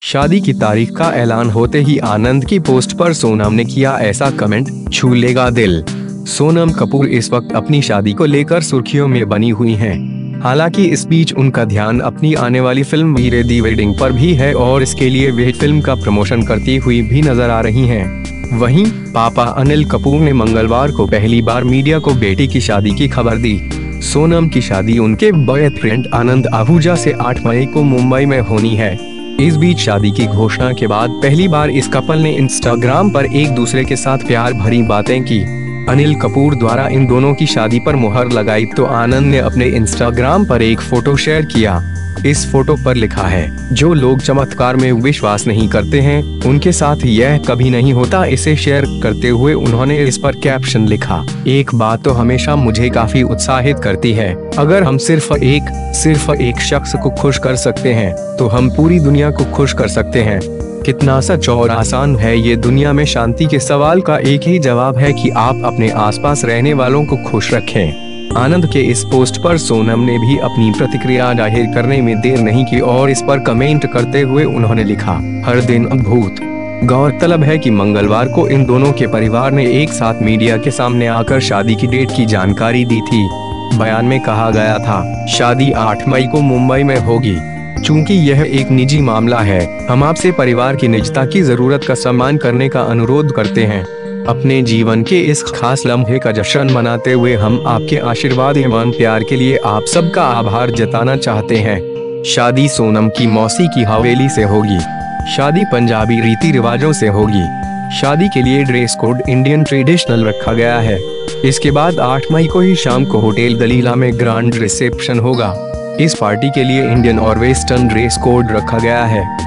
शादी की तारीख का ऐलान होते ही आनंद की पोस्ट पर सोनम ने किया ऐसा कमेंट, छू लेगा दिल। सोनम कपूर इस वक्त अपनी शादी को लेकर सुर्खियों में बनी हुई हैं। हालांकि इस बीच उनका ध्यान अपनी आने वाली फिल्म वीरे दी वेडिंग पर भी है और इसके लिए वे फिल्म का प्रमोशन करती हुई भी नजर आ रही हैं। वहीं पापा अनिल कपूर ने मंगलवार को पहली बार मीडिया को बेटी की शादी की खबर दी। सोनम की शादी उनके बॉयफ्रेंड आनंद आहूजा से 8 मई को मुंबई में होनी है। इस बीच शादी की घोषणा के बाद पहली बार इस कपल ने इंस्टाग्राम पर एक दूसरे के साथ प्यार भरी बातें की। अनिल कपूर द्वारा इन दोनों की शादी पर मुहर लगाई तो आनंद ने अपने इंस्टाग्राम पर एक फोटो शेयर किया। इस फोटो पर लिखा है, जो लोग चमत्कार में विश्वास नहीं करते हैं उनके साथ यह कभी नहीं होता। इसे शेयर करते हुए उन्होंने इस पर कैप्शन लिखा, एक बात तो हमेशा मुझे काफी उत्साहित करती है, अगर हम सिर्फ एक शख्स को खुश कर सकते हैं तो हम पूरी दुनिया को खुश कर सकते हैं। कितना सच और आसान है ये दुनिया में शांति के सवाल का एक ही जवाब है कि आप अपने आसपास रहने वालों को खुश रखें। आनंद के इस पोस्ट पर सोनम ने भी अपनी प्रतिक्रिया जाहिर करने में देर नहीं की और इस पर कमेंट करते हुए उन्होंने लिखा, हर दिन अद्भुत। गौरतलब है कि मंगलवार को इन दोनों के परिवार ने एक साथ मीडिया के सामने आकर शादी की डेट की जानकारी दी थी। बयान में कहा गया था, शादी 8 मई को मुंबई में होगी। चूंकि यह एक निजी मामला है, हम आपसे परिवार की निजता की जरूरत का सम्मान करने का अनुरोध करते हैं। अपने जीवन के इस खास लम्हे का जश्न मनाते हुए हम आपके आशीर्वाद एवं प्यार के लिए आप सबका आभार जताना चाहते हैं। शादी सोनम की मौसी की हवेली से होगी। शादी पंजाबी रीति रिवाजों से होगी। शादी के लिए ड्रेस कोड इंडियन ट्रेडिशनल रखा गया है। इसके बाद 8 मई को ही शाम को होटल दलीला में ग्रैंड रिसेप्शन होगा। इस पार्टी के लिए इंडियन और वेस्टर्न ड्रेस कोड रखा गया है।